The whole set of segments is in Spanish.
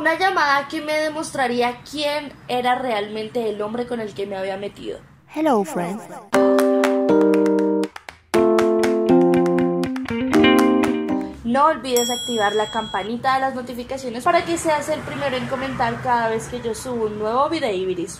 Una llamada que me demostraría quién era realmente el hombre con el que me había metido. Hello, friend. No olvides activar la campanita de las notificaciones para que seas el primero en comentar cada vez que yo subo un nuevo videíbiris.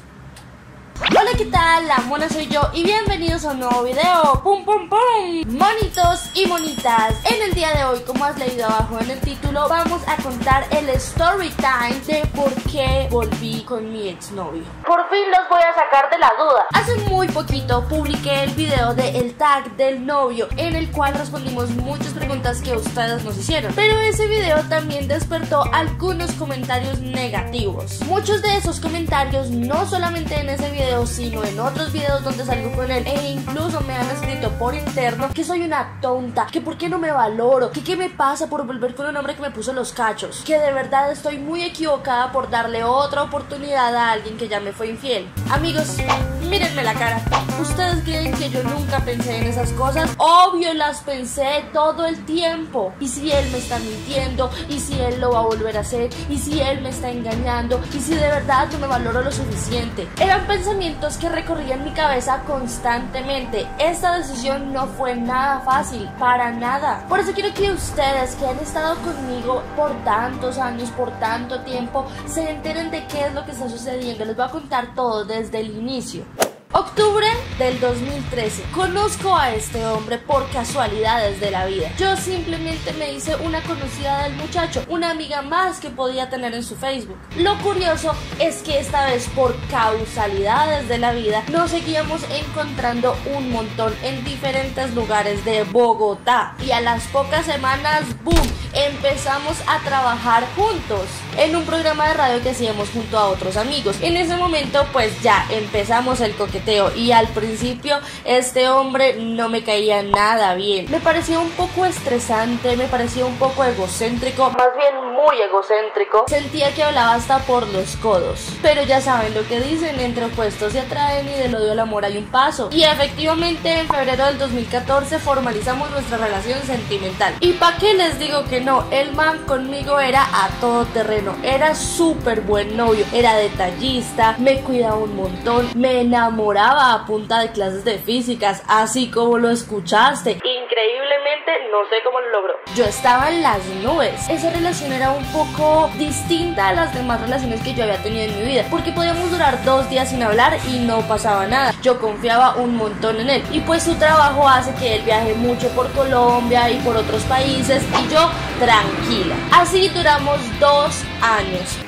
Hola, ¿qué tal? La mona soy yo y bienvenidos a un nuevo video. ¡Pum, pum, pum! Monitos y monitas, en el día de hoy, como has leído abajo en el título, vamos a contar el story time de por qué volví con mi exnovio. Por fin los voy a sacar de la duda. Hace muy poquito publiqué el video de el tag del novio, en el cual respondimos muchas preguntas que ustedes nos hicieron, pero ese video también despertó algunos comentarios negativos. Muchos de esos comentarios, no solamente en ese video, sino en otros videos donde salgo con él, e incluso me han escrito por interno que soy una tonta, que por qué no me valoro, que qué me pasa por volver con un hombre que me puso los cachos, que de verdad estoy muy equivocada por darle otra oportunidad a alguien que ya me fue infiel. Amigos, mírenme la cara. ¿Ustedes creen que yo nunca pensé en esas cosas? Obvio, las pensé todo el tiempo. ¿Y si él me está mintiendo? ¿Y si él lo va a volver a hacer? ¿Y si él me está engañando? ¿Y si de verdad no me valoro lo suficiente? Eran pensamientos que recorrían mi cabeza constantemente. Esta decisión no fue nada fácil, para nada. Por eso quiero que ustedes, que han estado conmigo por tantos años, por tanto tiempo, se enteren de qué es lo que está sucediendo. Les voy a contar todo desde el inicio. Octubre del 2013. Conozco a este hombre por casualidades de la vida. Yo simplemente me hice una conocida del muchacho, una amiga más que podía tener en su Facebook. Lo curioso es que esta vez, por causalidades de la vida, nos seguíamos encontrando un montón en diferentes lugares de Bogotá. Y a las pocas semanas, ¡boom!, empezamos a trabajar juntos en un programa de radio que hacíamos junto a otros amigos. En ese momento pues ya empezamos el coqueteo, y al principio este hombre no me caía nada bien. Me parecía un poco estresante, me parecía un poco egocéntrico, más bien muy egocéntrico. Sentía que hablaba hasta por los codos. Pero ya saben lo que dicen, entre opuestos se atraen y del odio al amor hay un paso. Y efectivamente en febrero del 2014 formalizamos nuestra relación sentimental. ¿Y para qué les digo que no? El man conmigo era a todo terreno, era súper buen novio, era detallista, me cuidaba un montón, me enamoraba a punta de clases de físicas, así como lo escuchaste. Increíblemente, no sé cómo lo logró. Yo estaba en las nubes. Esa relación era un poco distinta a las demás relaciones que yo había tenido en mi vida, porque podíamos durar 2 días sin hablar y no pasaba nada. Yo confiaba un montón en él, y pues su trabajo hace que él viaje mucho por Colombia y por otros países, y yo tranquila. Así duramos 2 años.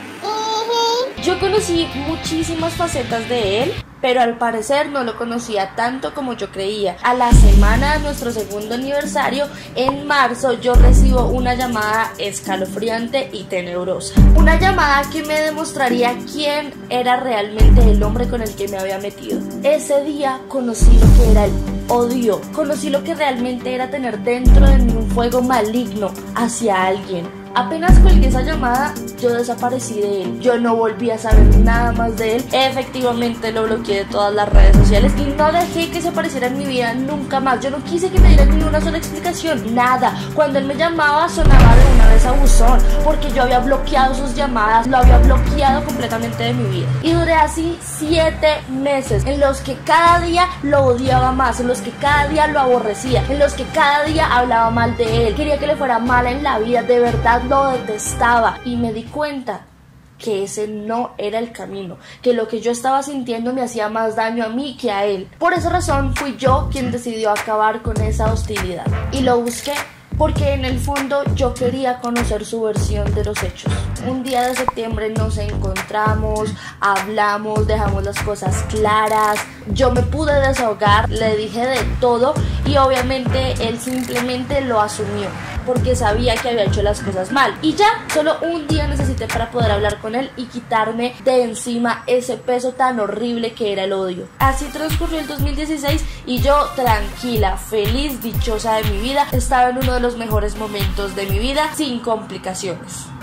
Yo conocí muchísimas facetas de él, pero al parecer no lo conocía tanto como yo creía. A la semana de nuestro segundo aniversario, en marzo, yo recibo una llamada escalofriante y tenebrosa. Una llamada que me demostraría quién era realmente el hombre con el que me había metido. Ese día conocí lo que era el odio, conocí lo que realmente era tener dentro de mí un fuego maligno hacia alguien. Apenas colgué esa llamada, yo desaparecí de él. Yo no volví a saber nada más de él. Efectivamente lo bloqueé de todas las redes sociales y no dejé que se apareciera en mi vida nunca más. Yo no quise que me dieran ni una sola explicación, nada. Cuando él me llamaba sonaba de una vez a buzón, porque yo había bloqueado sus llamadas, lo había bloqueado completamente de mi vida. Y duré así 7 meses, en los que cada día lo odiaba más, en los que cada día lo aborrecía, en los que cada día hablaba mal de él. Quería que le fuera mal en la vida, de verdad lo detestaba, y me di cuenta que ese no era el camino, que lo que yo estaba sintiendo me hacía más daño a mí que a él. Por esa razón fui yo quien decidió acabar con esa hostilidad, y lo busqué porque en el fondo yo quería conocer su versión de los hechos. Un día de septiembre nos encontramos, hablamos, dejamos las cosas claras, yo me pude desahogar, le dije de todo, y obviamente él simplemente lo asumió, porque sabía que había hecho las cosas mal. Y ya, solo un día necesité para poder hablar con él y quitarme de encima ese peso tan horrible que era el odio. Así transcurrió el 2016 y yo tranquila, feliz, dichosa de mi vida, estaba en uno de los mejores momentos de mi vida, sin complicaciones.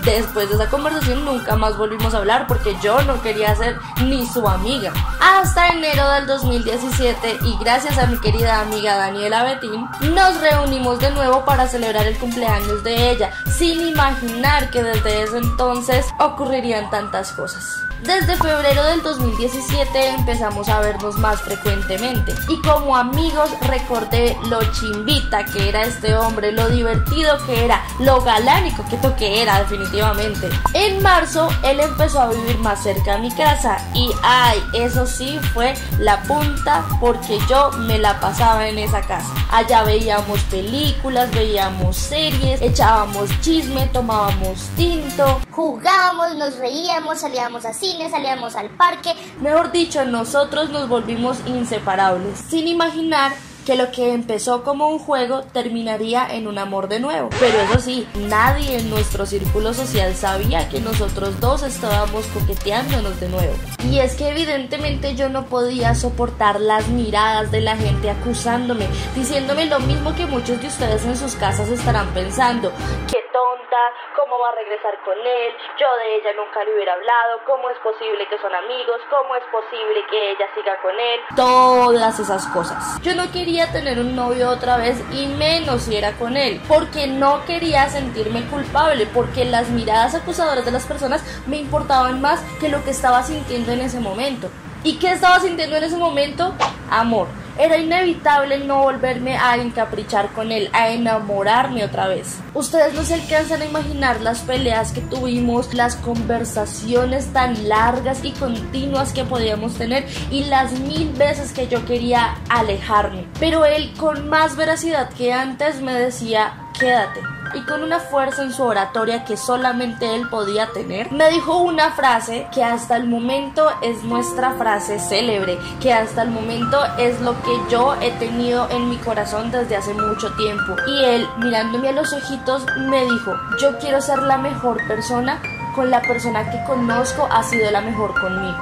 Después de esa conversación nunca más volvimos a hablar porque yo no quería ser ni su amiga. Hasta enero del 2017 y gracias a mi querida amiga Daniela Betín, nos reunimos de nuevo para celebrar el cumpleaños de ella, sin imaginar que desde ese entonces ocurrirían tantas cosas. Desde febrero del 2017 empezamos a vernos más frecuentemente y como amigos recordé lo chimbita que era este hombre, lo divertido que era, lo galán y coqueto que era definitivamente. En marzo él empezó a vivir más cerca de mi casa y ay, eso sí fue la punta porque yo me la pasaba en esa casa. Allá veíamos películas, veíamos series, echábamos chisme, tomábamos tinto, jugábamos, nos reíamos, salíamos a cine, salíamos al parque. Mejor dicho, nosotros nos volvimos inseparables, sin imaginar que lo que empezó como un juego terminaría en un amor de nuevo. Pero eso sí, nadie en nuestro círculo social sabía que nosotros dos estábamos coqueteándonos de nuevo. Y es que evidentemente yo no podía soportar las miradas de la gente acusándome, diciéndome lo mismo que muchos de ustedes en sus casas estarán pensando. ¡Qué tonta! ¿Cómo va a regresar con él? Yo de ella nunca le hubiera hablado. ¿Cómo es posible que son amigos? ¿Cómo es posible que ella siga con él? Todas esas cosas. Yo no quería tener un novio otra vez y menos si era con él, porque no quería sentirme culpable, porque las miradas acusadoras de las personas me importaban más que lo que estaba sintiendo en ese momento. ¿Y qué estaba sintiendo en ese momento? Amor. Era inevitable no volverme a encaprichar con él, a enamorarme otra vez. Ustedes no se alcanzan a imaginar las peleas que tuvimos, las conversaciones tan largas y continuas que podíamos tener y las 1000 veces que yo quería alejarme. Pero él, con más veracidad que antes, me decía, quédate. Y con una fuerza en su oratoria que solamente él podía tener, me dijo una frase que hasta el momento es nuestra frase célebre, que hasta el momento es lo que yo he tenido en mi corazón desde hace mucho tiempo. Y él, mirándome a los ojitos, me dijo, yo quiero ser la mejor persona con la persona que conozco ha sido la mejor conmigo.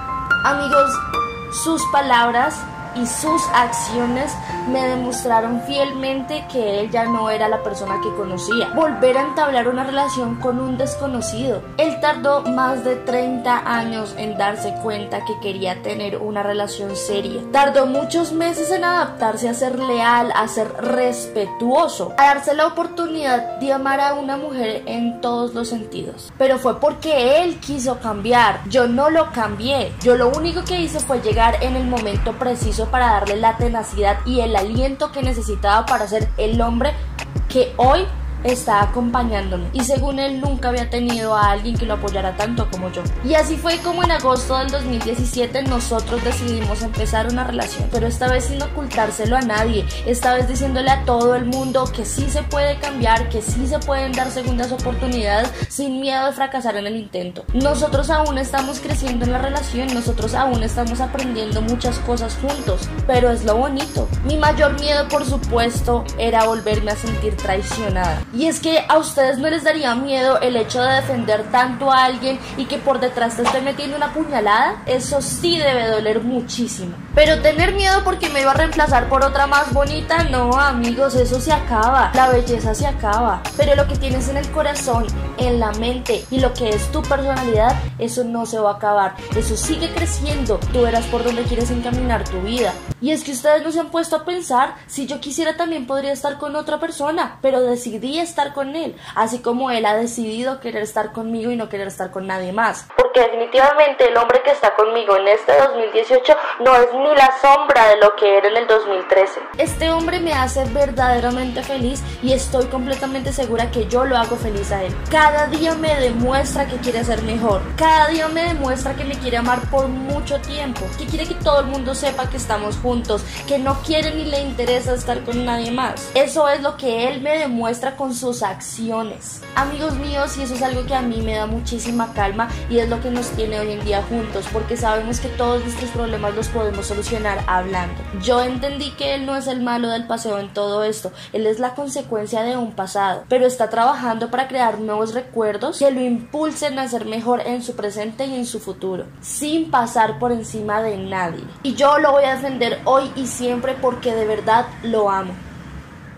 Amigos, sus palabras y sus acciones me demostraron fielmente que él ya no era la persona que conocía. Volver a entablar una relación con un desconocido. Él tardó más de 30 años en darse cuenta que quería tener una relación seria. Tardó muchos meses en adaptarse a ser leal, a ser respetuoso, a darse la oportunidad de amar a una mujer en todos los sentidos. Pero fue porque él quiso cambiar. Yo no lo cambié. Yo lo único que hice fue llegar en el momento preciso para darle la tenacidad y el aliento que necesitaba para ser el hombre que hoy está acompañándome. Y según él nunca había tenido a alguien que lo apoyara tanto como yo. Y así fue como en agosto del 2017 nosotros decidimos empezar una relación, pero esta vez sin ocultárselo a nadie, esta vez diciéndole a todo el mundo que sí se puede cambiar, que sí se pueden dar segundas oportunidades sin miedo de fracasar en el intento. Nosotros aún estamos creciendo en la relación, nosotros aún estamos aprendiendo muchas cosas juntos, pero es lo bonito. Mi mayor miedo, por supuesto, era volverme a sentir traicionada. Y es que a ustedes no les daría miedo el hecho de defender tanto a alguien y que por detrás te esté metiendo una puñalada. Eso sí debe doler muchísimo. Pero tener miedo porque me iba a reemplazar por otra más bonita, no, amigos, eso se acaba. La belleza se acaba. Pero lo que tienes en el corazón, en la mente y lo que es tu personalidad, eso no se va a acabar. Eso sigue creciendo. Tú verás por dónde quieres encaminar tu vida. Y es que ustedes no se han puesto a pensar, si yo quisiera también podría estar con otra persona, pero decidí estar con él, así como él ha decidido querer estar conmigo y no querer estar con nadie más. Porque definitivamente el hombre que está conmigo en este 2018 no es ni la sombra de lo que era en el 2013. Este hombre me hace verdaderamente feliz y estoy completamente segura que yo lo hago feliz a él. Cada día me demuestra que quiere ser mejor, cada día me demuestra que me quiere amar por mucho tiempo, que quiere que todo el mundo sepa que estamos juntos, que no quiere ni le interesa estar con nadie más. Eso es lo que él me demuestra con sus acciones. Amigos míos, y eso es algo que a mí me da muchísima calma y es lo que nos tiene hoy en día juntos, porque sabemos que todos nuestros problemas los podemos solucionar hablando. Yo entendí que él no es el malo del paseo en todo esto, él es la consecuencia de un pasado, pero está trabajando para crear nuevos recuerdos que lo impulsen a ser mejor en su presente y en su futuro, sin pasar por encima de nadie. Y yo lo voy a defender hoy y siempre porque de verdad lo amo.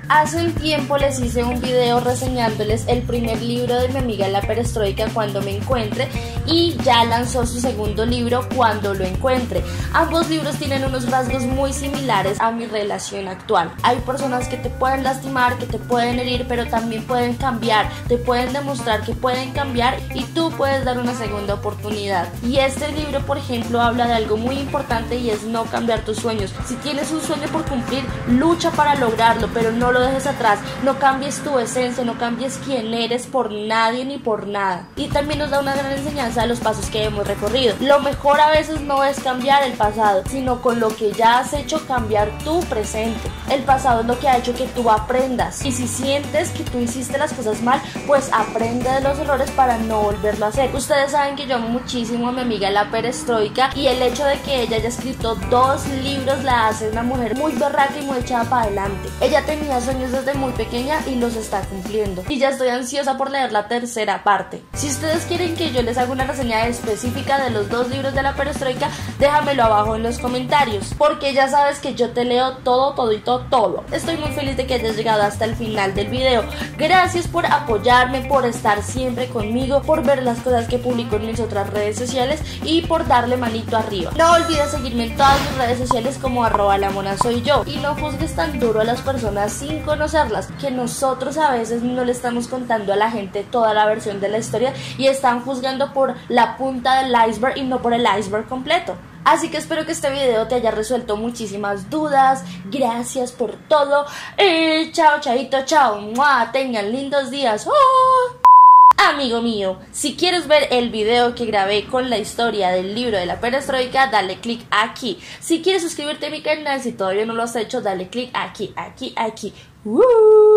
Hace un tiempo les hice un video reseñándoles el primer libro de mi amiga La Perestroika, Cuando me encuentre, y ya lanzó su segundo libro, Cuando lo encuentre. Ambos libros tienen unos rasgos muy similares a mi relación actual. Hay personas que te pueden lastimar, que te pueden herir, pero también pueden cambiar, te pueden demostrar que pueden cambiar y tú puedes dar una segunda oportunidad. Y este libro, por ejemplo, habla de algo muy importante y es no cambiar tus sueños. Si tienes un sueño por cumplir, lucha para lograrlo, pero no lo dejes atrás. No cambies tu esencia, no cambies quién eres por nadie ni por nada. Y también nos da una gran enseñanza de los pasos que hemos recorrido. Lo mejor a veces no es cambiar el pasado, sino con lo que ya has hecho cambiar tu presente. El pasado es lo que ha hecho que tú aprendas, y si sientes que tú hiciste las cosas mal, pues aprende de los errores para no volverlo a hacer. Ustedes saben que yo amo muchísimo a mi amiga La Perestroika, y el hecho de que ella haya escrito 2 libros la hace una mujer muy berraca y muy echada para adelante. Ella tenía sueños desde muy pequeña y los está cumpliendo, y ya estoy ansiosa por leer la tercera parte. Si ustedes quieren que yo les haga una reseña específica de los 2 libros de La Perestroika, déjamelo abajo en los comentarios, porque ya sabes que yo te leo todo, todito, todo. Estoy muy feliz de que hayas llegado hasta el final del video. Gracias por apoyarme, por estar siempre conmigo, por ver las cosas que publico en mis otras redes sociales y por darle manito arriba. No olvides seguirme en todas mis redes sociales como @lamonasoyyo, y no juzgues tan duro a las personas sin conocerlas, que nosotros a veces no le estamos contando a la gente toda la versión de la historia y están juzgando por la punta del iceberg y no por el iceberg completo. Así que espero que este video te haya resuelto muchísimas dudas. Gracias por todo. Chao, chaito, chao. ¡Mua! Tengan lindos días. ¡Oh! Amigo mío, si quieres ver el video que grabé con la historia del libro de La Perestroika, dale click aquí. Si quieres suscribirte a mi canal, si todavía no lo has hecho, dale click aquí, aquí, aquí. ¡Woo!